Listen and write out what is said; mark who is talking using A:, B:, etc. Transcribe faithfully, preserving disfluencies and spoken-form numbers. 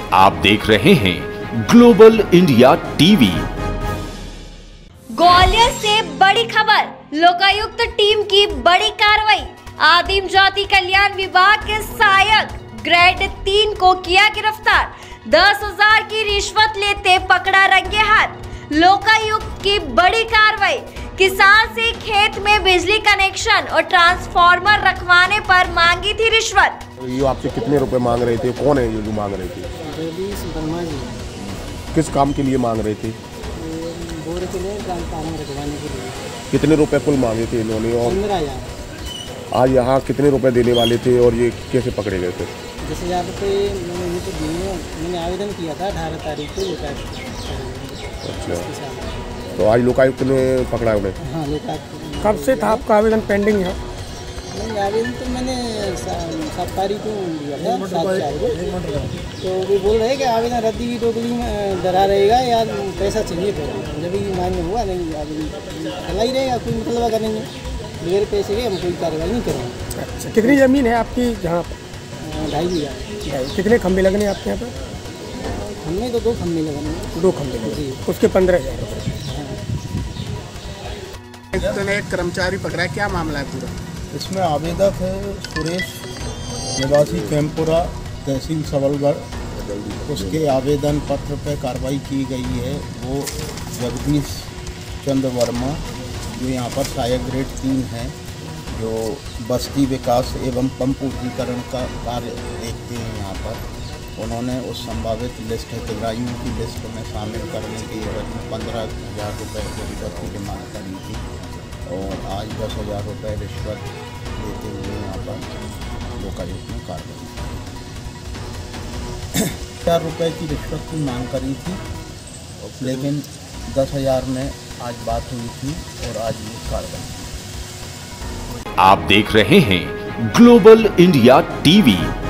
A: आप देख रहे हैं ग्लोबल इंडिया टीवी।
B: ग्वालियर से बड़ी खबर, लोकायुक्त टीम की बड़ी कार्रवाई। आदिम जाति कल्याण विभाग के सहायक ग्रेड तीन को किया गिरफ्तार। दस हजार की रिश्वत लेते पकड़ा रंगे हाथ। लोकायुक्त की बड़ी कार्रवाई। किसान से खेत में बिजली कनेक्शन और ट्रांसफार्मर रखवाने पर मांगी थी रिश्वत।
C: ये आपसे कितने रुपए मांग रहे थे? कौन है ये जो मांग रहे थे? किस काम के लिए मांग रहे थे?
D: बोर के लिए, ट्रांसफार्मर रखवाने के लिए।
C: कितने रुपए कुल मांगे थे इन्होंने? और
D: पंद्रह हजार।
C: आज यहाँ कितने रुपए देने वाले थे और ये कैसे पकड़े गए थे?
D: दस हजार रुपये मैंने इनको दिए। मैंने आवेदन किया था अठारह तारीख को लोकायुक्त।
C: अच्छा, तो आज लोकायुक्त ने पकड़ा उन्हें?
D: हाँ, लोकायुक्त।
E: कब से था आपका आवेदन पेंडिंग है?
D: नहीं, आवेदन तो मैंने सात तारीख को दिया था, सात चार को। तो वो बोल रहे कि आवेदन रद्दी की टोकरी में डरा रहेगा या पैसा चाहिए तो जब भी मान्य हुआ नहीं आवेदन चला ही रहेगा, कोई मतलब करेंगे बगैर पैसे के हम कोई कार्रवाई नहीं करेंगे।
E: अच्छा, कितनी ज़मीन है आपकी जहाँ पर?
D: ढाई बीघा।
E: कितने खम्भे लगने आपके यहाँ पर?
D: खम्भे तो दो खम्भे लगने।
E: दो खम्भे लगे, उसके पंद्रह हजार रुपये।
F: ने एक कर्मचारी पकड़ा है, क्या मामला है पूरा?
G: इसमें आवेदक है सुरेश, निवासी कैंपुरा, तहसील सबलगढ़। उसके आवेदन पत्र पर कार्रवाई की गई है। वो जगदीश चंद्र वर्मा, जो यहाँ पर सहायक ग्रेड तीन है, जो बस्ती विकास एवं पंप उद्दीकरण का कार्य देखते हैं यहाँ पर। उन्होंने उस संभावित लिस्ट हितग्राहियों की लिस्ट में शामिल करने के एवज में पंद्रह हज़ार रुपये की रिश्वत की डिमांड करी थी और आज दस हज़ार रुपये रिश्वत लेते हुए यहाँ पर लोकायुक्त ने कार्रवाई हज़ार रुपये की रिश्वत की मांग करी थी, लेकिन दस हज़ार में आज बात हुई थी और आज ये कार्रवाई।
A: आप देख रहे हैं ग्लोबल इंडिया टीवी।